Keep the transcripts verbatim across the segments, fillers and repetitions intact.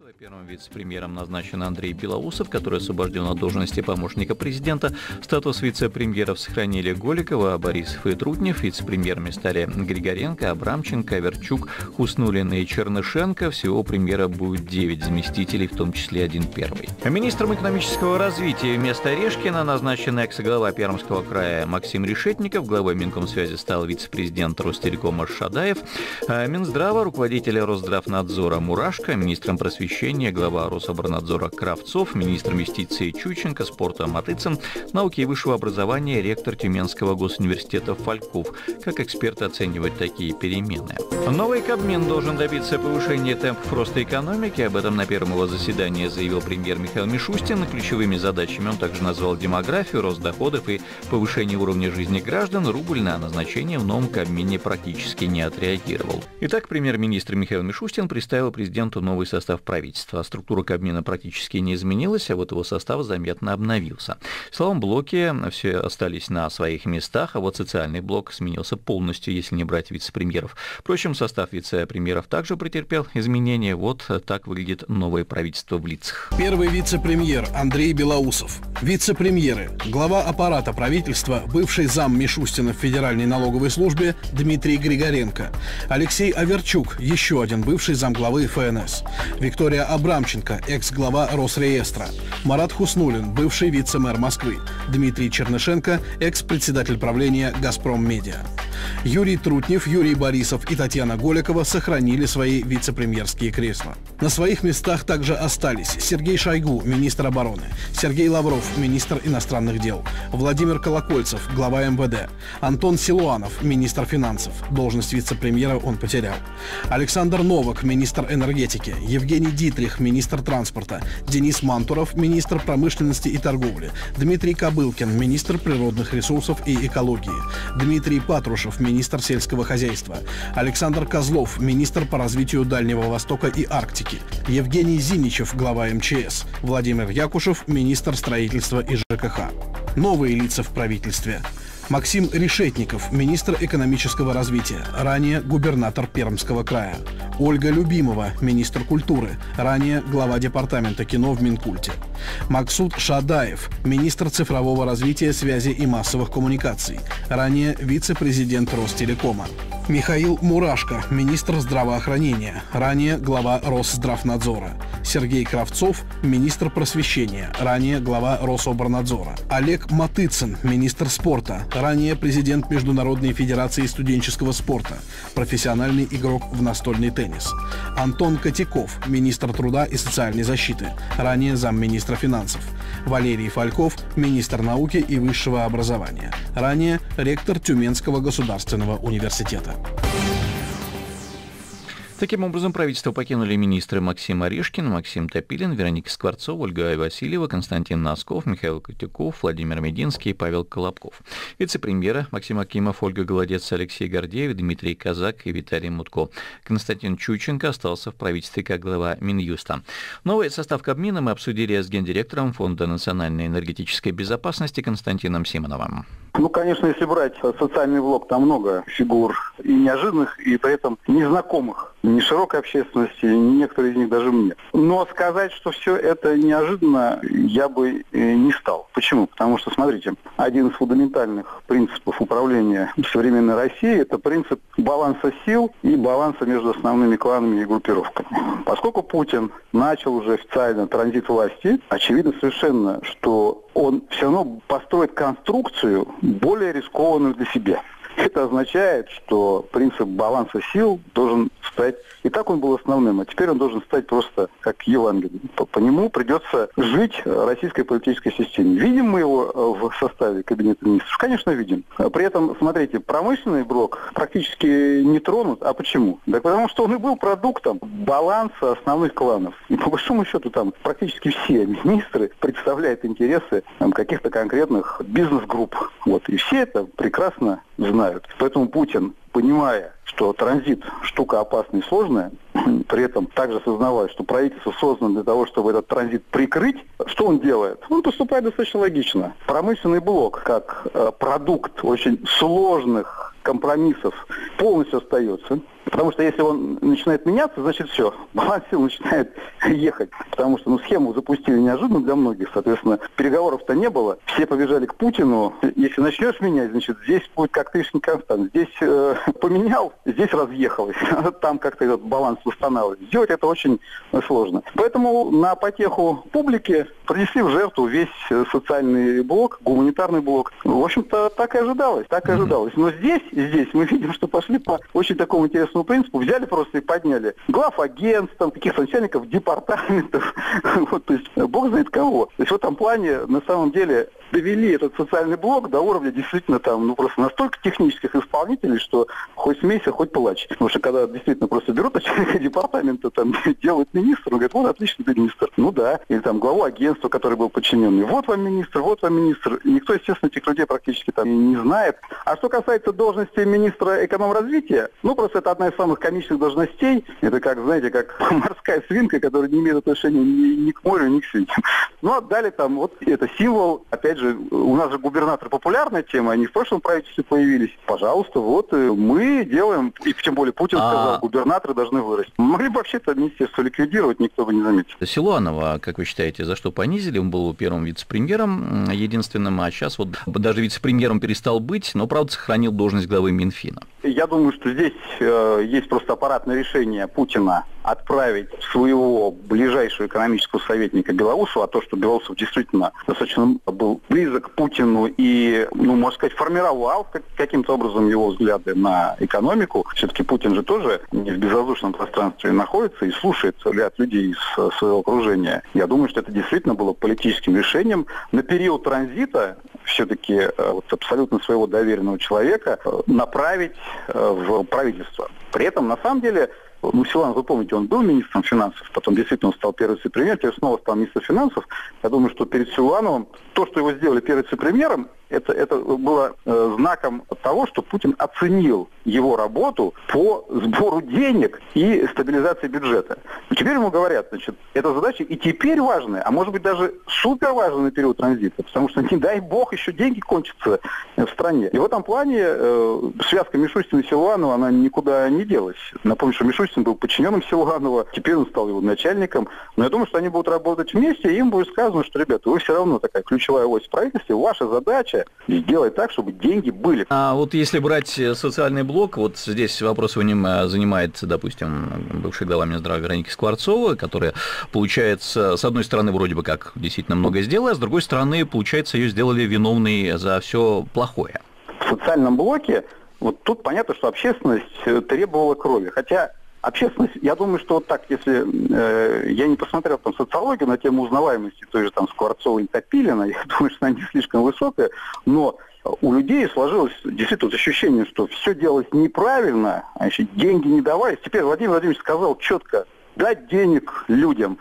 Первым вице-премьером назначен Андрей Белоусов, который освобожден от должности помощника президента. Статус вице-премьеров сохранили Голикова, Борисов и Трутнев. Вице-премьерами стали Григоренко, Абрамченко, Аверчук, Хуснуллин и Чернышенко. Всего у премьера будет девять заместителей, в том числе один первый. Министром экономического развития вместо Орешкина назначен экс-глава Пермского края Максим Решетников. Главой Минкомсвязи стал вице-президент Ростелекома Шадаев. Минздрава руководитель Росздравнадзора Мурашко, министром просвещения глава Рособорнадзора Кравцов, министр юстиции Чученко, спорта Матыцын, науки и высшего образования ректор Тюменского госуниверситета Фальков. Как эксперты оценивают такие перемены? Новый Кабмин должен добиться повышения темпов роста экономики. Об этом на первом его заседании заявил премьер Михаил Мишустин. Ключевыми задачами он также назвал демографию, рост доходов и повышение уровня жизни граждан. Рубль на назначение в новом Кабмине практически не отреагировал. Итак, премьер-министр Михаил Мишустин представил президенту новый состав правительства. Структура Кабмина практически не изменилась, а вот его состав заметно обновился. В силовом блоке все остались на своих местах, а вот социальный блок сменился полностью, если не брать вице-премьеров. Впрочем, состав вице-премьеров также претерпел изменения. Вот так выглядит новое правительство в лицах. Первый вице-премьер Андрей Белоусов. Вице-премьеры. Глава аппарата правительства, бывший зам Мишустина в Федеральной налоговой службе Дмитрий Григоренко. Алексей Аверчук, еще один бывший замглавы эф эн эс. Виктория Абрамченко, экс-глава Росреестра. Марат Хуснуллин, бывший вице-мэр Москвы. Дмитрий Чернышенко, экс-председатель правления «Газпром Медиа». Юрий Трутнев, Юрий Борисов и Татьяна Голикова сохранили свои вице-премьерские кресла. На своих местах также остались Сергей Шойгу, министр обороны, Сергей Лавров, министр иностранных дел, Владимир Колокольцев, глава эм вэ дэ, Антон Силуанов, министр финансов. Должность вице-премьера он потерял. Александр Новак, министр энергетики, Евгений Дитрих, министр транспорта, Денис Мантуров, министр промышленности и торговли, Дмитрий Кобылкин, министр природных ресурсов и экологии, Дмитрий Патрушев, министр сельского хозяйства, Александр Козлов, министр по развитию Дальнего Востока и Арктики, Евгений Зиничев, глава эм че эс, Владимир Якушев, министр строительства и жэ ка ха. Новые лица в правительстве. Максим Решетников, министр экономического развития, ранее губернатор Пермского края. Ольга Любимова, министр культуры, ранее глава департамента кино в Минкульте. Максут Шадаев, министр цифрового развития, связи и массовых коммуникаций, ранее вице-президент Ростелекома. Михаил Мурашко, министр здравоохранения, ранее глава Росздравнадзора. Сергей Кравцов, министр просвещения, ранее глава Рособорнадзора. Олег Матыцын, министр спорта, ранее президент Международной федерации студенческого спорта, профессиональный игрок в настольный теннис. Антон Котяков, министр труда и социальной защиты, ранее замминистра финансов. Валерий Фальков, министр науки и высшего образования, ранее ректор Тюменского государственного университета. Таким образом, правительство покинули министры Максим Орешкин, Максим Топилин, Вероника Скворцова, Ольга Васильева, Константин Носков, Михаил Котяков, Владимир Мединский и Павел Колобков. Вице-премьеры Максим Акимов, Ольга Голодец, Алексей Гордеев, Дмитрий Казак и Виталий Мутко. Константин Чученко остался в правительстве как глава Минюста. Новый состав Кабмина мы обсудили с гендиректором Фонда национальной энергетической безопасности Константином Симоновым. Ну, конечно, если брать социальный блок, там много фигур и неожиданных, и при этом незнакомых ни широкой общественности, ни некоторые из них даже мне. Но сказать, что все это неожиданно, я бы не стал. Почему? Потому что, смотрите, один из фундаментальных принципов управления в современной России – это принцип баланса сил и баланса между основными кланами и группировками. Поскольку Путин начал уже официально транзит власти, очевидно совершенно, что он все равно построит конструкцию более рискованную для себя. Это означает, что принцип баланса сил должен стать, и так он был основным, а теперь он должен стать просто как Евангелие. По, по нему придется жить российской политической системе. Видим мы его в составе Кабинета министров? Конечно, видим. При этом, смотрите, промышленный блок практически не тронут. А почему? Да потому что он и был продуктом баланса основных кланов. И по большому счету там практически все министры представляют интересы там, каких-то конкретных бизнес-групп. Вот. И все это прекрасно знают. Поэтому Путин, понимая, что транзит штука опасная и сложная, при этом также осознавая, что правительство создано для того, чтобы этот транзит прикрыть, что он делает? Он поступает достаточно логично. Промышленный блок, как э, продукт очень сложных компромиссов, полностью остается. Потому что если он начинает меняться, значит все, баланс сил начинает ехать. Потому что ну, схему запустили неожиданно для многих, соответственно, переговоров-то не было. Все побежали к Путину. Если начнешь менять, значит, здесь будет как Тришкин констант. Здесь э, поменял, здесь разъехалось. Там как-то этот баланс восстанавливать. Сделать это очень сложно. Поэтому на потеху публики принесли в жертву весь социальный блок, гуманитарный блок. В общем-то, так и ожидалось. Так и ожидалось. Но здесь, здесь мы видим, что пошли по очень такому интересному принципу, взяли просто и подняли глав агентств, там, каких-то начальников департаментов, вот, то есть бог знает кого. То есть в этом плане, на самом деле, довели этот социальный блок до уровня действительно там, ну, просто настолько технических исполнителей, что хоть смейся, хоть плачь. Потому что когда действительно просто берут начальника департамента, там, делают министр, он говорит, вот, отлично, ты министр. Ну да. Или там главу агентства, который был подчиненный. Вот вам министр, вот вам министр. И никто, естественно, этих людей практически там не знает. А что касается должности министра экономразвития, ну, просто это одна из самых комичных должностей. Это как, знаете, как морская свинка, которая не имеет отношения ни, ни к морю, ни к свинке. Ну, а далее там, вот это символ, опять же, у нас же губернатор популярная тема, они в прошлом правительстве появились. Пожалуйста, вот мы делаем, и тем более Путин а... сказал, губернаторы должны вырасти. Могли бы вообще-то министерство ликвидировать, никто бы не заметил. Силуанова, как вы считаете, за что понизили? Он был первым вице-премьером, единственным, а сейчас вот даже вице-премьером перестал быть, но, правда, сохранил должность главы Минфина. Я думаю, что здесь э, есть просто аппаратное решение Путина отправить своего ближайшего экономического советника Белоусова, а то, что Белоусов действительно достаточно был близок к Путину и, ну, можно сказать, формировал как, каким-то образом его взгляды на экономику. Все-таки Путин же тоже не в безвоздушном пространстве находится и слушает ряд людей из своего окружения. Я думаю, что это действительно было политическим решением на период транзита все-таки вот, абсолютно своего доверенного человека направить в правительство. При этом, на самом деле, ну, Силуанов, вы помните, он был министром финансов, потом действительно он стал первым вице-премьером, теперь снова стал министром финансов. Я думаю, что перед Силуановым то, что его сделали первым вице-премьером, это, это было э, знаком того, что Путин оценил его работу по сбору денег и стабилизации бюджета. И теперь ему говорят, значит, эта задача и теперь важная, а может быть даже супер важная на период транзита, потому что, не дай бог, еще деньги кончатся в стране. И в этом плане э, связка Мишустина и Силуанова, она никуда не делась. Напомню, что Мишустин был подчиненным Силуанова, теперь он стал его начальником. Но я думаю, что они будут работать вместе, и им будет сказано, что, ребята, вы все равно такая ключевая ось в правительстве, ваша задача сделать так, чтобы деньги были. А вот если брать социальный блок, вот здесь вопрос в нем занимает, допустим, бывший глава Минздрава Вероника Скворцова, которая, получается, с одной стороны, вроде бы как действительно много сделала, а с другой стороны, получается, ее сделали виновной за все плохое. В социальном блоке, вот тут понятно, что общественность требовала крови, хотя общественность, я думаю, что вот так, если э, я не посмотрел там социологию на тему узнаваемости той же там Скворцовой и Топилина, я думаю, что она не слишком высокая, но у людей сложилось действительно ощущение, что все делалось неправильно, а еще деньги не давались. Теперь Владимир Владимирович сказал четко: дать денег людям.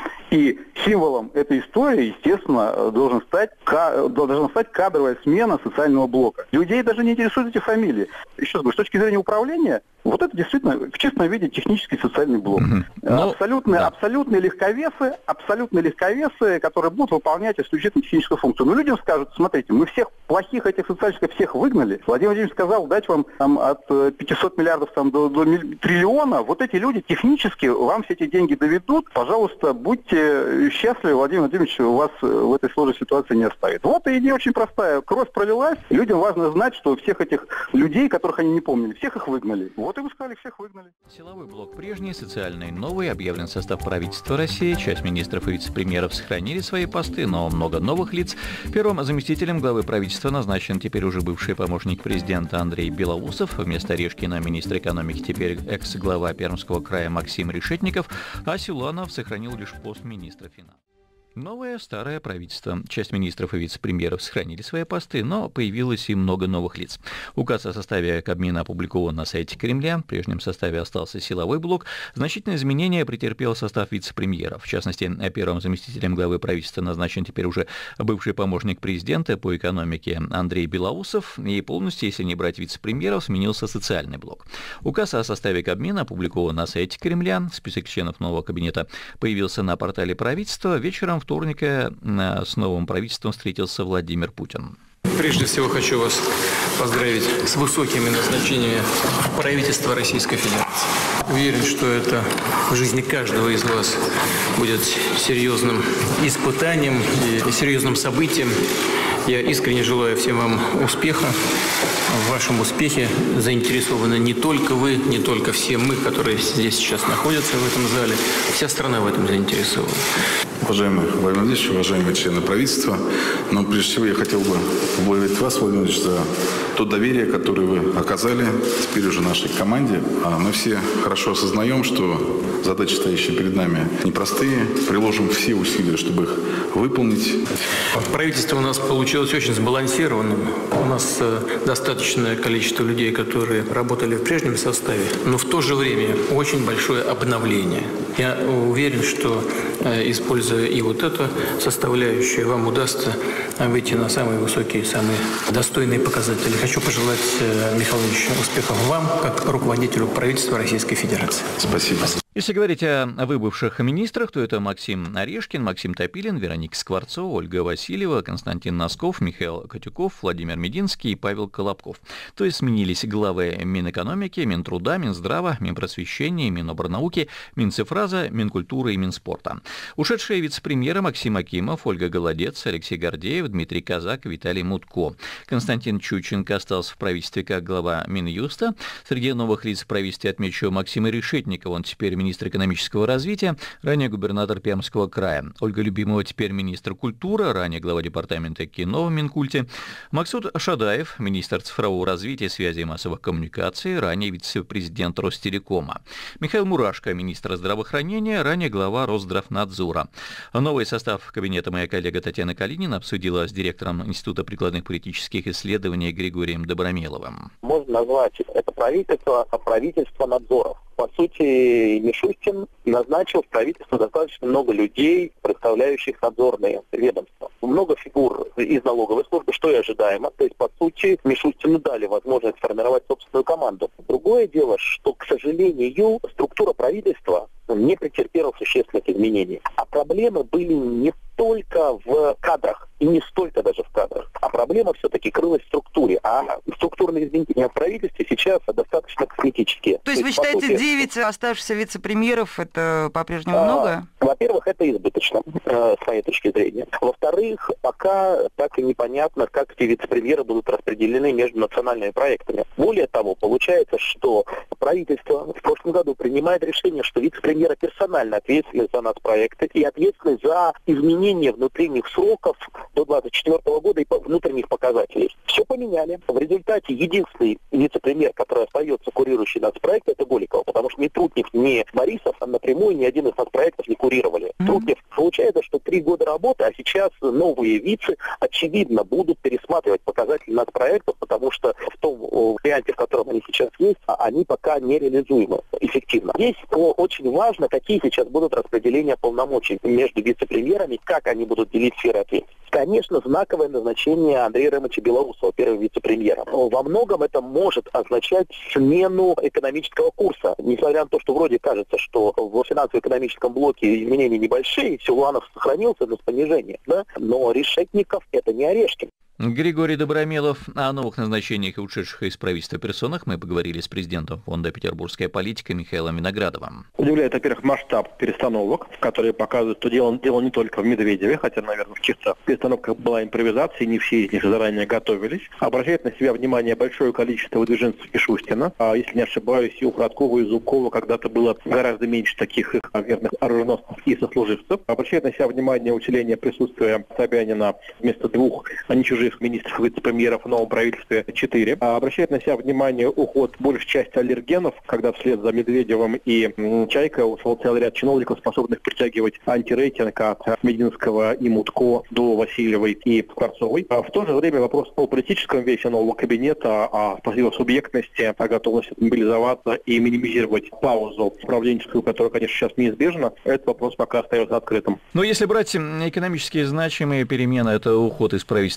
И символом этой истории, естественно, должен стать, должна стать кадровая смена социального блока. Людей даже не интересуют эти фамилии. Еще раз говорю, с точки зрения управления, вот это действительно в чистом виде технический социальный блок. Mm-hmm. Но, абсолютные, да. абсолютные легковесы, абсолютные легковесы, которые будут выполнять исключительно техническую функцию. Но людям скажут: смотрите, мы всех плохих этих социальщиков всех выгнали. Владимир Владимирович сказал дать вам там, от пятисот миллиардов там, до, до триллиона. Вот эти люди технически вам все эти деньги доведут. Пожалуйста, будьте счастливы, Владимир Владимирович вас в этой сложной ситуации не оставит. Вот и идея очень простая. Кровь пролилась. Людям важно знать, что всех этих людей, которых они не помнили, всех их выгнали. Вот и вы сказали, всех выгнали. Силовой блок прежний, социальный новый. Объявлен состав правительства России. Часть министров и вице-премьеров сохранили свои посты, но много новых лиц. Первым заместителем главы правительства назначен теперь уже бывший помощник президента Андрей Белоусов. Вместо Решкина министр экономики теперь экс-глава Пермского края Максим Решетников, а Силуанов сохранил лишь пост министра финансов. Новое, старое правительство. Часть министров и вице-премьеров сохранили свои посты, но появилось и много новых лиц. Указ о составе Кабмина опубликован на сайте Кремля. В прежнем составе остался силовой блок. Значительные изменения претерпел состав вице-премьеров. В частности, первым заместителем главы правительства назначен теперь уже бывший помощник президента по экономике Андрей Белоусов. И полностью, если не брать вице-премьеров, сменился социальный блок. Указ о составе Кабмина опубликован на сайте Кремля. Список членов нового кабинета появился на портале правительства. Вечером вторника с новым правительством встретился Владимир Путин. Прежде всего хочу вас поздравить с высокими назначениями в правительство Российской Федерации. Уверен, что это в жизни каждого из вас будет серьезным испытанием и серьезным событием. Я искренне желаю всем вам успеха. В вашем успехе заинтересованы не только вы, не только все мы, которые здесь сейчас находятся в этом зале. Вся страна в этом заинтересована. Уважаемый Владимир Владимирович, уважаемые члены правительства, но прежде всего я хотел бы поблагодарить вас, Владимир Владимирович, за то доверие, которое вы оказали теперь уже нашей команде. Мы все хорошо осознаем, что задачи, стоящие перед нами, непростые. Приложим все усилия, чтобы их выполнить. Правительство у нас получилось очень сбалансированным. У нас достаточное количество людей, которые работали в прежнем составе, но в то же время очень большое обновление. Я уверен, что, используя и вот эту составляющую, вам удастся выйти на самые высокие, самые достойные показатели. Хочу пожелать, Михаил Ильич, успехов вам, как руководителю правительства Российской Федерации. Спасибо. Если говорить о выбывших министрах, то это Максим Орешкин, Максим Топилин, Вероника Скворцова, Ольга Васильева, Константин Носков, Михаил Котюков, Владимир Мединский и Павел Колобков. То есть сменились главы Минэкономики, Минтруда, Минздрава, Минпросвещения, Миноборнауки, Минцифраза, Минкультуры и Минспорта. Ушедшие вице-премьеры Максим Акимов, Ольга Голодец, Алексей Гордеев, Дмитрий Казак, Виталий Мутко. Константин Чученко остался в правительстве как глава Минюста. Среди новых лиц в правительстве отмечу Максима Решетникова, он теперь министр экономического развития, ранее губернатор Пермского края. Ольга Любимова теперь министр культуры, ранее глава департамента кино в Минкульте. Максут Шадаев, министр цифрового развития, связи и массовых коммуникаций, ранее вице-президент Ростелекома. Михаил Мурашко, министр здравоохранения, ранее глава Росздравнадзора. Новый состав кабинета моя коллега Татьяна Калинина обсудила с директором Института прикладных политических исследований Григорием Добромеловым. Можно назвать это правительство правительство надзоров. По сути, Мишустин назначил в правительство достаточно много людей, представляющих надзорные ведомства. Много фигур из налоговой службы, что и ожидаемо. То есть, по сути, Мишустину дали возможность сформировать собственную команду. Другое дело, что, к сожалению, структура правительства не претерпела существенных изменений. А проблемы были не только в кадрах, и не столько даже в кадрах, а проблема все-таки крылась в структуре. А структурные изменения в правительстве сейчас достаточно косметические. То есть, То есть вы считаете, сути, девять оставшихся вице-премьеров это по-прежнему а, много? Во-первых, это избыточно, э, с моей точки зрения. Во-вторых, пока так и непонятно, как эти вице-премьеры будут распределены между национальными проектами. Более того, получается, что правительство в прошлом году принимает решение, что вице-премьеры персонально ответственны за нацпроекты и ответственны за изменение внутренних сроков до двадцать четвёртого года и внутренних показателей. Все поменяли. В результате единственный вице-премьер, который остается курирующий нацпроект, это Голикова, потому что ни Трутнев, ни Борисов напрямую ни один из нацпроектов не курировали. Mm-hmm. Трутнев, получается, что три года работы, а сейчас новые вице, очевидно, будут пересматривать показатели нацпроектов, потому что в том варианте, в котором они сейчас есть, они пока не реализуемы эффективно. Здесь очень важно, какие сейчас будут распределения полномочий между вице-премьерами, как они будут делить сферы ответственности. Конечно, знаковое назначение Андрея Ремовича Белоусова первым вице-премьером. Во многом это может означать смену экономического курса. Несмотря на то, что вроде кажется, что в финансово-экономическом блоке изменения небольшие, Силуанов сохранился, но с понижением. Да? Но Решетников — это не Орешкин. Григорий Добромелов. О новых назначениях и ушедших из правительства персонах мы поговорили с президентом фонда «Петербургская политика» Михаилом Виноградовым. Удивляет, во-первых, масштаб перестановок, которые показывают, что дело, дело не только в Медведеве, хотя, наверное, в чисто перестановках была импровизация, и не все из них заранее готовились. Обращает на себя внимание большое количество выдвиженцев Мишустина. А если не ошибаюсь, и у Короткова, и Зубкова когда-то было гораздо меньше таких их верных оруженосцев и сослуживцев. Обращает на себя внимание усиление присутствия Собянина вместо двух, а не чужих министров и вице-премьеров в новом правительстве четыре. Обращает на себя внимание уход большей части аллергенов, когда вслед за Медведевым и м, Чайко ушел целый ряд чиновников, способных притягивать антирейтинг от Мединского и Мутко до Васильевой и Скворцовой. А в то же время вопрос о политическом весе нового кабинета, о спасибо субъектности, о готовности мобилизоваться и минимизировать паузу управленческую, которая, конечно, сейчас неизбежна, этот вопрос пока остается открытым. Но если брать экономически значимые перемены, это уход из правительства Максима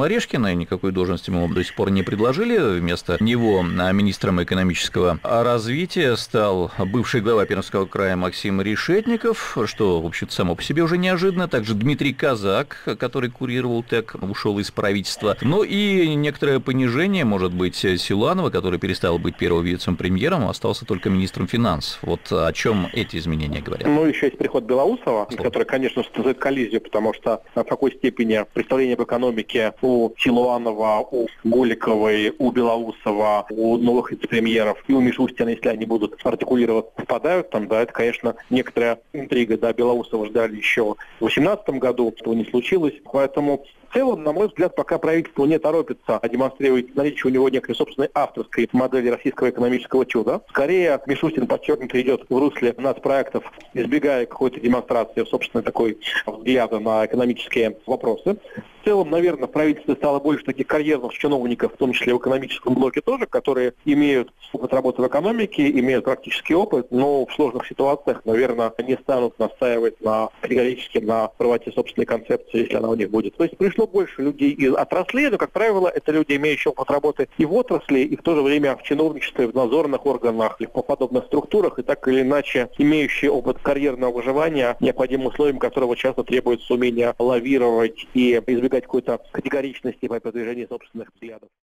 Максима Орешкина, и никакой должности мы вам до сих пор не предложили. Вместо него министром экономического развития стал бывший глава Пермского края Максим Решетников, что, в общем-то, само по себе уже неожиданно. Также Дмитрий Казак, который курировал ТЭК, ушел из правительства. Ну и некоторое понижение, может быть, Силуанова, который перестал быть первым вице-премьером, остался только министром финансов. Вот о чем эти изменения говорят? Ну, еще есть приход Белоусова, Слово. который, конечно, создает коллизию, потому что в какой степени представление об экономике у Силуанова, у Голиковой, у Белоусова, у новых вице-премьеров и у Мишустина, если они будут артикулировать, попадают там, да, это, конечно, некоторая интрига, да, Белоусова ждали еще в две тысячи восемнадцатом году, этого не случилось, поэтому в целом, на мой взгляд, пока правительство не торопится демонстрировать наличие у него некой собственной авторской модели российского экономического чуда. Скорее, Мишустин подчеркнуто идет в русле нацпроектов, избегая какой-то демонстрации собственной такой взгляда на экономические вопросы. В целом, наверное, в правительстве стало больше таких карьерных чиновников, в том числе в экономическом блоке тоже, которые имеют опыт работы в экономике, имеют практический опыт, но в сложных ситуациях, наверное, не станут настаивать на категорически на правоте собственной концепции, если она у них будет. То есть пришло больше людей из отраслей, но, как правило, это люди, имеющие опыт работы и в отрасли, и в то же время в чиновничестве, в надзорных органах, и в подобных структурах, и так или иначе имеющие опыт карьерного выживания, необходимым условием которого часто требуется умение лавировать и избегать какой-то категоричности по продвижению собственных взглядов.